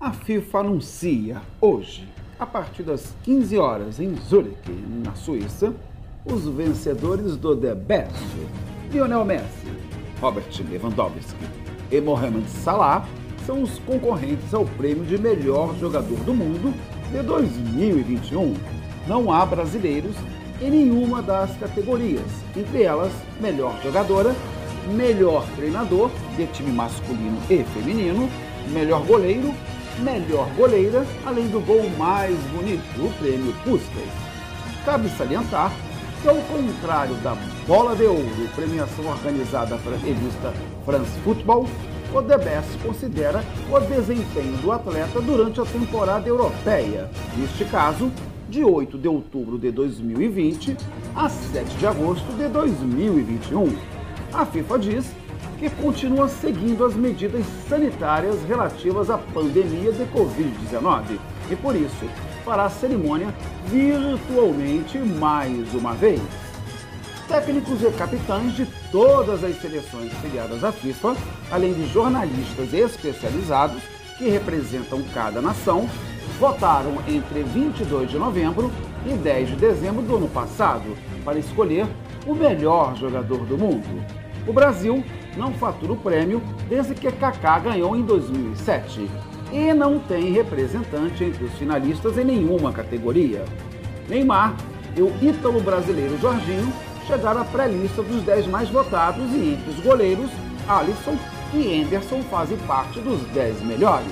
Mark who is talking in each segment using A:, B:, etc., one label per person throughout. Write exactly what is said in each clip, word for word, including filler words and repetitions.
A: A FIFA anuncia hoje, a partir das quinze horas em Zurique, na Suíça, os vencedores do The Best: Lionel Messi, Robert Lewandowski e Mohamed Salah são os concorrentes ao prêmio de melhor jogador do mundo de dois mil e vinte e um. Não há brasileiros em nenhuma das categorias, entre elas melhor jogadora, melhor treinador de time masculino e feminino, melhor goleiro, melhor goleira, além do gol mais bonito, o prêmio Puskas. Cabe salientar que, ao contrário da Bola de Ouro, premiação organizada pela revista France Football, o The Best considera o desempenho do atleta durante a temporada europeia, neste caso, de oito de outubro de dois mil e vinte a sete de agosto de dois mil e vinte e um. A FIFA diz que continua seguindo as medidas sanitárias relativas à pandemia de covid dezenove e, por isso, fará a cerimônia virtualmente mais uma vez. Técnicos e capitães de todas as seleções filiadas à FIFA, além de jornalistas especializados que representam cada nação, votaram entre vinte e dois de novembro e dez de dezembro do ano passado para escolher o melhor jogador do mundo. O Brasil não fatura o prêmio desde que Kaká ganhou em dois mil e sete e não tem representante entre os finalistas em nenhuma categoria. Neymar e o ítalo-brasileiro Jorginho chegaram à pré-lista dos dez mais votados e entre os goleiros, Alisson e Henderson fazem parte dos dez melhores.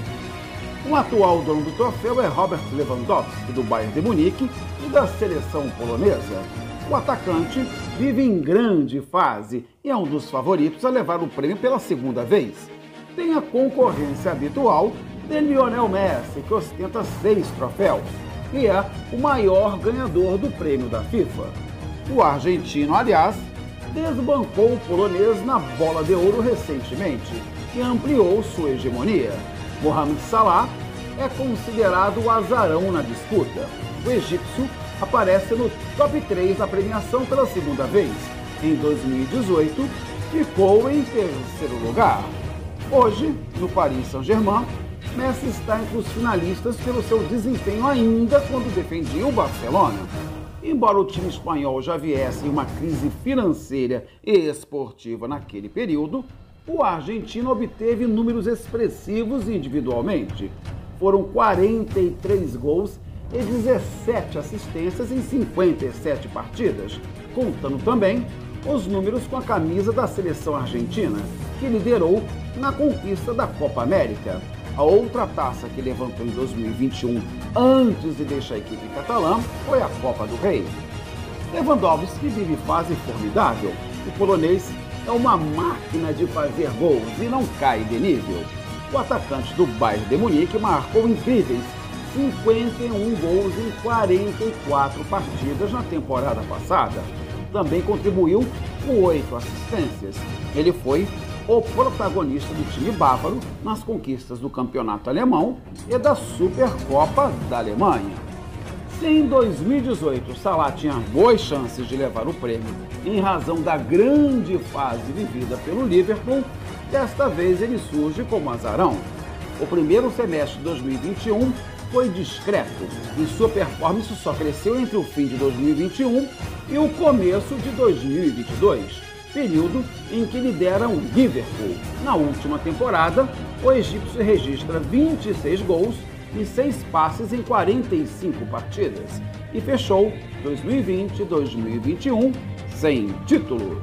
A: O atual dono do troféu é Robert Lewandowski, do Bayern de Munique e da seleção polonesa. O atacante vive em grande fase e é um dos favoritos a levar o prêmio pela segunda vez. Tem a concorrência habitual de Lionel Messi, que ostenta seis troféus e é o maior ganhador do prêmio da FIFA. O argentino, aliás, desbancou o polonês na Bola de Ouro recentemente e ampliou sua hegemonia. Mohamed Salah é considerado o azarão na disputa. O egípcio aparece no top três da premiação pela segunda vez. Em dois mil e dezoito, ficou em terceiro lugar. Hoje, no Paris Saint-Germain, Messi está entre os finalistas pelo seu desempenho ainda quando defendia o Barcelona. Embora o time espanhol já viesse em uma crise financeira e esportiva naquele período, o argentino obteve números expressivos individualmente. Foram quarenta e três gols e dezessete assistências em cinquenta e sete partidas, contando também os números com a camisa da seleção argentina, que liderou na conquista da Copa América. A outra taça que levantou em dois mil e vinte e um, antes de deixar a equipe catalã, foi a Copa do Rei. Lewandowski vive fase formidável. O polonês é uma máquina de fazer gols e não cai de nível. O atacante do Bayern de Munique marcou incríveis cinquenta e um gols em quarenta e quatro partidas na temporada passada. Também contribuiu com oito assistências. Ele foi o protagonista do time bávaro nas conquistas do campeonato alemão e da Supercopa da Alemanha. Se em dois mil e dezoito Salah tinha boas chances de levar o prêmio em razão da grande fase vivida pelo Liverpool, desta vez ele surge como azarão. O primeiro semestre de dois mil e vinte e um foi discreto e sua performance só cresceu entre o fim de dois mil e vinte e um e o começo de dois mil e vinte e dois, período em que lidera o Liverpool. Na última temporada, o egípcio registra vinte e seis gols e seis passes em quarenta e cinco partidas e fechou dois mil e vinte e dois mil e vinte e um sem títulos.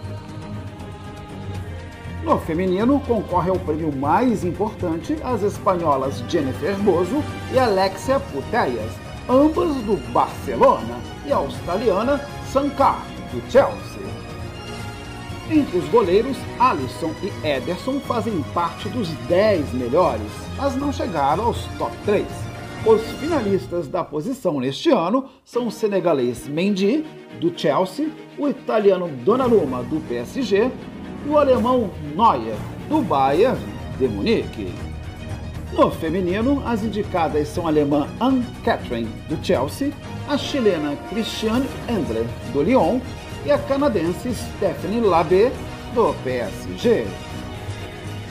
A: No feminino, concorre ao prêmio mais importante as espanholas Jennifer Hermoso e Alexia Putellas, ambas do Barcelona, e a australiana Sankar, do Chelsea. Entre os goleiros, Alisson e Ederson fazem parte dos dez melhores, mas não chegaram aos top três. Os finalistas da posição neste ano são o senegalês Mendy, do Chelsea, o italiano Donnarumma, do P S G, e o alemão Neuer, do Bayern de Munique. No feminino, as indicadas são a alemã Anne-Catherine, do Chelsea, a chilena Christiane Endler, do Lyon, e a canadense Stephanie Labbe, do P S G.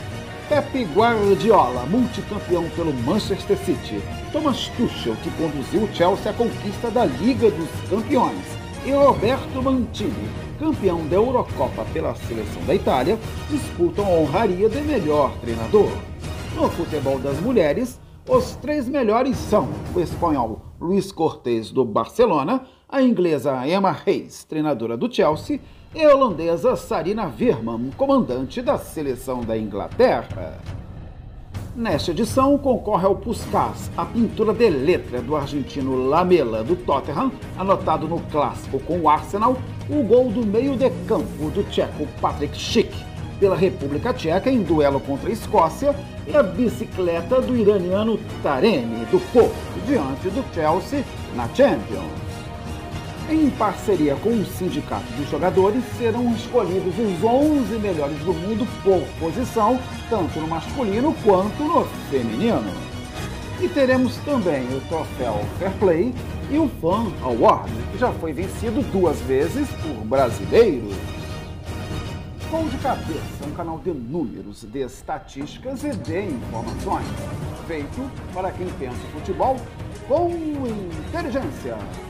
A: Pep Guardiola, multicampeão pelo Manchester City. Thomas Tuchel, que conduziu o Chelsea à conquista da Liga dos Campeões. E Roberto Mantini, campeão da Eurocopa pela seleção da Itália, disputam a honraria de melhor treinador. No futebol das mulheres, os três melhores são o espanhol Luis Cortés, do Barcelona, a inglesa Emma Hayes, treinadora do Chelsea, e a holandesa Sarina Weerman, comandante da seleção da Inglaterra. Nesta edição, concorre ao Puskás, a pintura de letra do argentino Lamela, do Tottenham, anotado no clássico com o Arsenal, o gol do meio de campo do tcheco Patrik Schick, pela República Tcheca em duelo contra a Escócia, e a bicicleta do iraniano Taremi, do Porto, diante do Chelsea na Champions. Em parceria com o sindicato dos jogadores, serão escolhidos os onze melhores do mundo por posição, tanto no masculino quanto no feminino. E teremos também o troféu Fair Play e o Fan Award, que já foi vencido duas vezes por brasileiros. Gol de Cabeça, um canal de números, de estatísticas e de informações, feito para quem pensa futebol com inteligência.